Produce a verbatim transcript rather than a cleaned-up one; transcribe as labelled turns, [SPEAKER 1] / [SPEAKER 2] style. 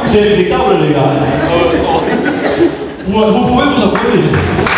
[SPEAKER 1] Vous avez des câbles, les gars. Hein. Vous, vous pouvez vous appeler.